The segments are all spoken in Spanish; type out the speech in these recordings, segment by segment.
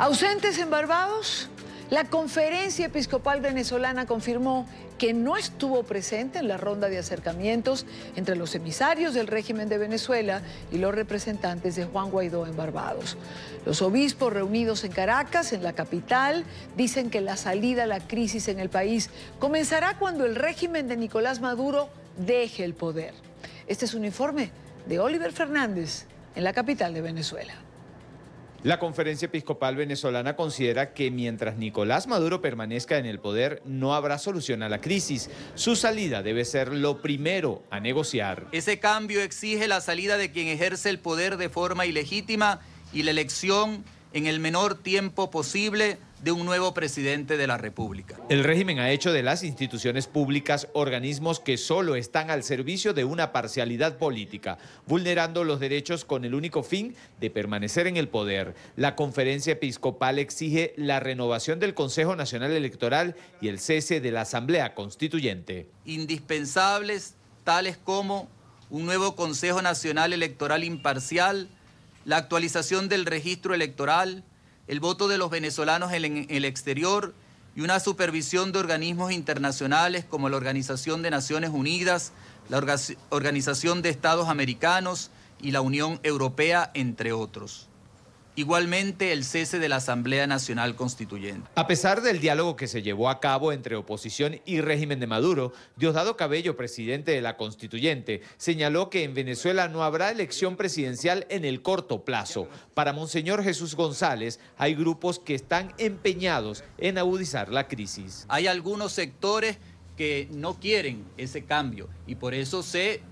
Ausentes en Barbados, la Conferencia Episcopal Venezolana confirmó que no estuvo presente en la ronda de acercamientos entre los emisarios del régimen de Venezuela y los representantes de Juan Guaidó en Barbados. Los obispos reunidos en Caracas, en la capital, dicen que la salida a la crisis en el país comenzará cuando el régimen de Nicolás Maduro deje el poder. Este es un informe de Oliver Fernández en la capital de Venezuela. La Conferencia Episcopal Venezolana considera que mientras Nicolás Maduro permanezca en el poder, no habrá solución a la crisis. Su salida debe ser lo primero a negociar. Ese cambio exige la salida de quien ejerce el poder de forma ilegítima y la elección en el menor tiempo posible de un nuevo presidente de la República. El régimen ha hecho de las instituciones públicas organismos que solo están al servicio de una parcialidad política, vulnerando los derechos con el único fin de permanecer en el poder. La Conferencia Episcopal exige la renovación del Consejo Nacional Electoral y el cese de la Asamblea Constituyente. Indispensables, tales como un nuevo Consejo Nacional Electoral imparcial, la actualización del registro electoral, el voto de los venezolanos en el exterior y una supervisión de organismos internacionales como la Organización de Naciones Unidas, la Organización de Estados Americanos y la Unión Europea, entre otros. Igualmente, el cese de la Asamblea Nacional Constituyente. A pesar del diálogo que se llevó a cabo entre oposición y régimen de Maduro, Diosdado Cabello, presidente de la Constituyente, señaló que en Venezuela no habrá elección presidencial en el corto plazo. Para Monseñor Jesús González, hay grupos que están empeñados en agudizar la crisis. Hay algunos sectores que no quieren ese cambio y por eso se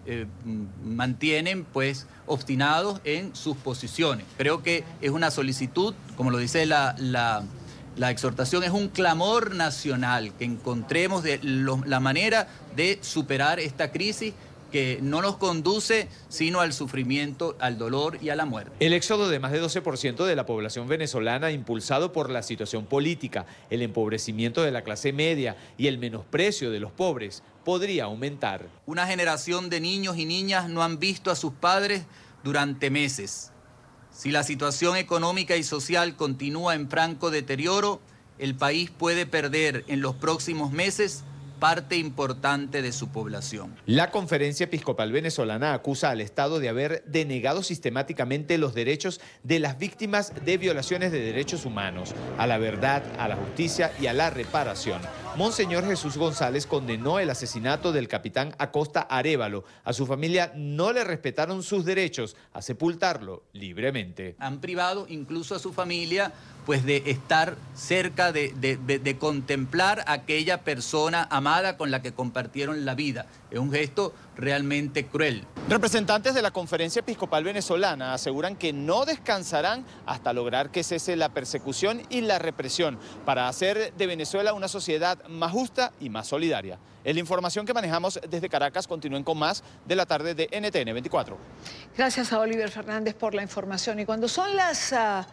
mantienen obstinados en sus posiciones. Creo que es una solicitud, como lo dice la exhortación, es un clamor nacional, que encontremos la manera de superar esta crisis que no nos conduce sino al sufrimiento, al dolor y a la muerte. El éxodo de más de 12% de la población venezolana, impulsado por la situación política, el empobrecimiento de la clase media y el menosprecio de los pobres, podría aumentar. Una generación de niños y niñas no han visto a sus padres durante meses. Si la situación económica y social continúa en franco deterioro, el país puede perder en los próximos meses parte importante de su población. La Conferencia Episcopal Venezolana acusa al Estado de haber denegado sistemáticamente los derechos de las víctimas de violaciones de derechos humanos, a la verdad, a la justicia y a la reparación. Monseñor Jesús González condenó el asesinato del capitán Acosta Arévalo. A su familia no le respetaron sus derechos a sepultarlo libremente. Han privado incluso a su familia de estar cerca, de contemplar a aquella persona amada con la que compartieron la vida. Es un gesto realmente cruel. Representantes de la Conferencia Episcopal Venezolana aseguran que no descansarán hasta lograr que cese la persecución y la represión para hacer de Venezuela una sociedad más justa y más solidaria. Es la información que manejamos desde Caracas. Continúen con más de la tarde de NTN 24. Gracias a Oliver Fernández por la información. Y cuando son las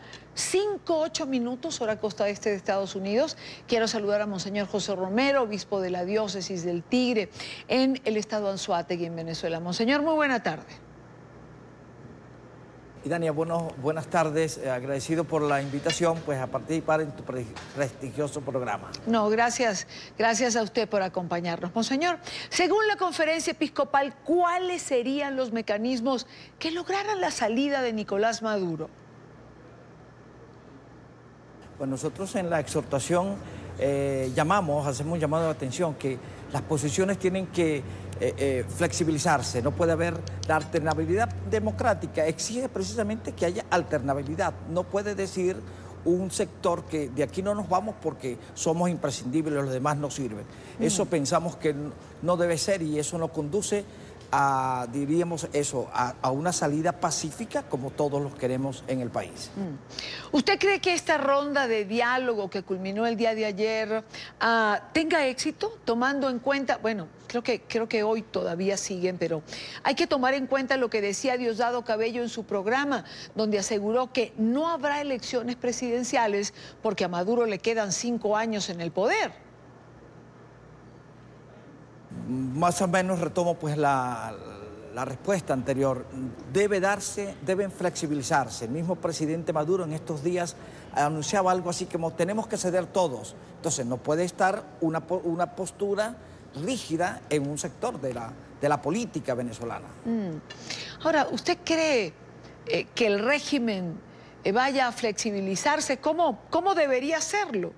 5:08 minutos, hora costa este de Estados Unidos, quiero saludar a Monseñor José Romero, obispo de la diócesis del Tigre, en el estado Anzoátegui, en Venezuela. Monseñor, muy buena tarde. Y Dania, buenas tardes, agradecido por la invitación a participar en tu prestigioso programa. No, gracias a usted por acompañarnos. Monseñor, según la Conferencia Episcopal, ¿cuáles serían los mecanismos que lograran la salida de Nicolás Maduro? Pues nosotros en la exhortación hacemos un llamado de atención que las posiciones tienen que flexibilizarse, no puede haber la alternabilidad democrática, exige precisamente que haya alternabilidad, no puede decir un sector que de aquí no nos vamos porque somos imprescindibles, los demás no sirven. Eso pensamos que no debe ser y eso nos conduce a, diríamos eso, a una salida pacífica como todos los queremos en el país. ¿Usted cree que esta ronda de diálogo que culminó el día de ayer tenga éxito, tomando en cuenta, bueno, creo que hoy todavía siguen, pero hay que tomar en cuenta lo que decía Diosdado Cabello en su programa, donde aseguró que no habrá elecciones presidenciales porque a Maduro le quedan 5 años en el poder? Más o menos retomo pues la la respuesta anterior, deben flexibilizarse. El mismo presidente Maduro en estos días anunciaba algo así como tenemos que ceder todos. Entonces no puede estar una postura rígida en un sector de la política venezolana. Ahora, ¿usted cree que el régimen vaya a flexibilizarse? ¿Cómo debería hacerlo?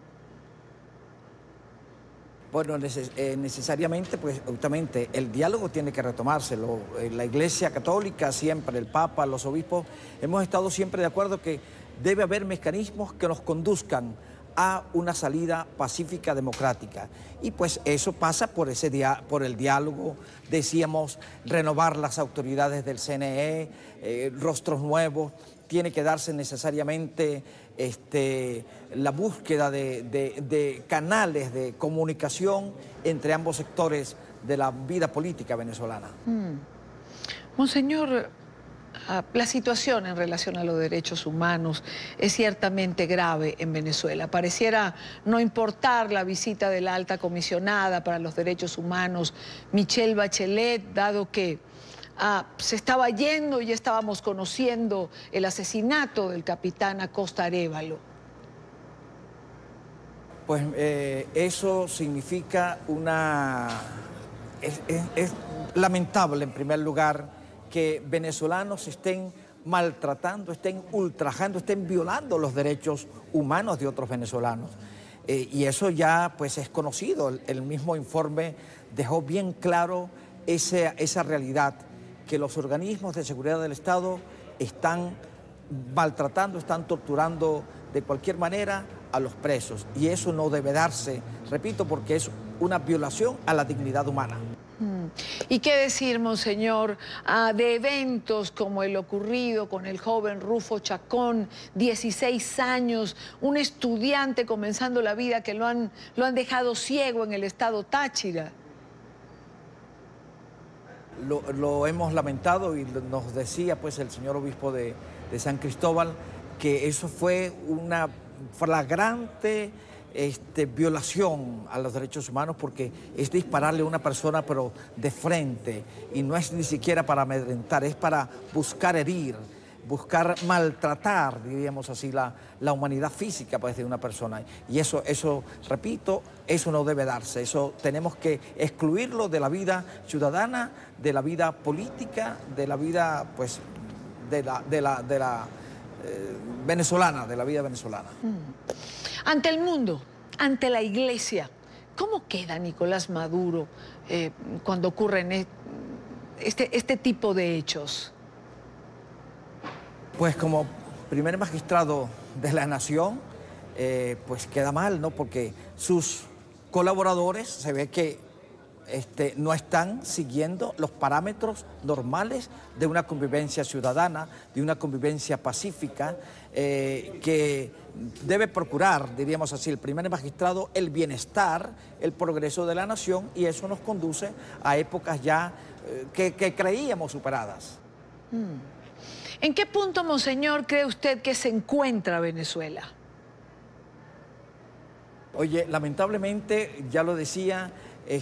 Bueno, necesariamente, pues justamente el diálogo tiene que retomárselo. La Iglesia Católica siempre, el Papa, los obispos, hemos estado siempre de acuerdo que debe haber mecanismos que nos conduzcan a una salida pacífica, democrática. Y pues eso pasa por el diálogo, decíamos, renovar las autoridades del CNE, rostros nuevos, tiene que darse necesariamente la búsqueda de canales de comunicación entre ambos sectores de la vida política venezolana. Monseñor, la situación en relación a los derechos humanos es ciertamente grave en Venezuela. Pareciera no importar la visita de la alta comisionada para los derechos humanos, Michelle Bachelet, dado que se estaba yendo y ya estábamos conociendo el asesinato del capitán Acosta Arévalo. Pues eso significa es lamentable en primer lugar que venezolanos estén maltratando, estén ultrajando, estén violando los derechos humanos de otros venezolanos. Y eso ya pues es conocido, el mismo informe dejó bien claro esa realidad, que los organismos de seguridad del Estado están maltratando, están torturando de cualquier manera a los presos. Y eso no debe darse, repito, porque es una violación a la dignidad humana. ¿Y qué decir, monseñor, de eventos como el ocurrido con el joven Rufo Chacón, 16 años, un estudiante comenzando la vida que lo han dejado ciego en el estado Táchira? Lo hemos lamentado y nos decía pues el señor obispo de San Cristóbal que eso fue una flagrante violación a los derechos humanos, porque es dispararle a una persona pero de frente, y no es ni siquiera para amedrentar, es para buscar herir, buscar maltratar, diríamos así, la humanidad física pues, de una persona. Y eso, repito, eso no debe darse, eso tenemos que excluirlo de la vida ciudadana, de la vida política, de la vida pues, de la venezolana, de la vida venezolana. Ante el mundo, ante la Iglesia, ¿cómo queda Nicolás Maduro cuando ocurren este tipo de hechos? Pues como primer magistrado de la nación, pues queda mal, ¿no? Porque sus colaboradores se ve que no están siguiendo los parámetros normales de una convivencia ciudadana, de una convivencia pacífica, que debe procurar, diríamos así, el primer magistrado, el bienestar, el progreso de la nación, y eso nos conduce a épocas ya que creíamos superadas. ¿En qué punto, monseñor, cree usted que se encuentra Venezuela? Oye, lamentablemente, ya lo decía,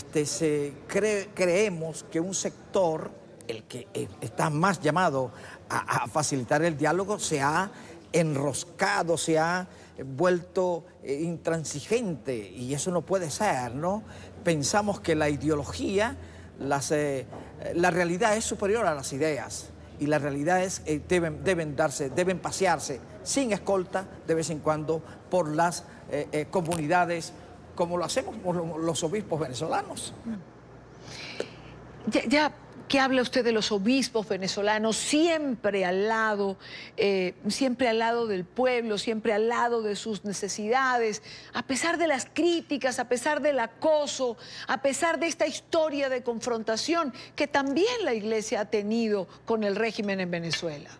creemos que un sector, el que está más llamado a facilitar el diálogo, se ha enroscado, se ha vuelto intransigente, y eso no puede ser, ¿no? Pensamos que la ideología, la realidad es superior a las ideas, y la realidad es que deben pasearse sin escolta de vez en cuando por las comunidades, como lo hacemos los obispos venezolanos. Ya que habla usted de los obispos venezolanos, siempre al lado del pueblo, siempre al lado de sus necesidades, a pesar de las críticas, a pesar del acoso, a pesar de esta historia de confrontación que también la Iglesia ha tenido con el régimen en Venezuela.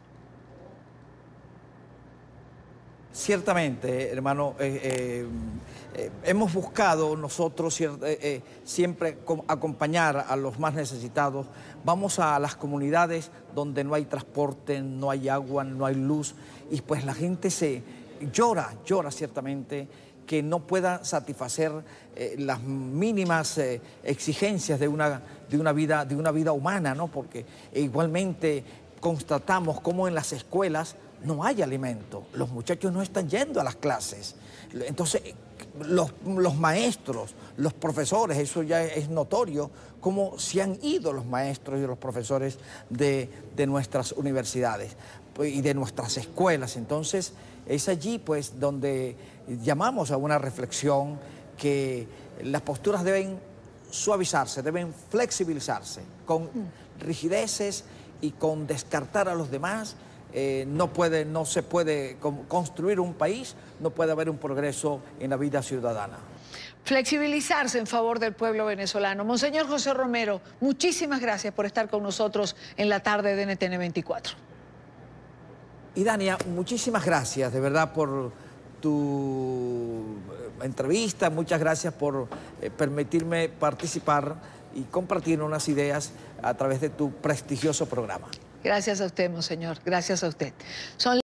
Ciertamente, hermano, hemos buscado nosotros siempre acompañar a los más necesitados. Vamos a las comunidades donde no hay transporte, no hay agua, no hay luz, y pues la gente llora ciertamente que no pueda satisfacer las mínimas exigencias de una vida humana, ¿no? Porque igualmente constatamos cómo en las escuelas no hay alimento, los muchachos no están yendo a las clases. Entonces, los maestros, los profesores, eso ya es notorio, cómo se han ido los maestros y los profesores de nuestras universidades y de nuestras escuelas. Entonces, es allí pues donde llamamos a una reflexión, que las posturas deben suavizarse, deben flexibilizarse, con rigideces y con descartar a los demás. No se puede construir un país, no puede haber un progreso en la vida ciudadana. Flexibilizarse en favor del pueblo venezolano. Monseñor José Romero, muchísimas gracias por estar con nosotros en la tarde de NTN 24. Y Dania, muchísimas gracias de verdad por tu entrevista, muchas gracias por permitirme participar y compartir unas ideas a través de tu prestigioso programa. Gracias a usted, monseñor. Gracias a usted.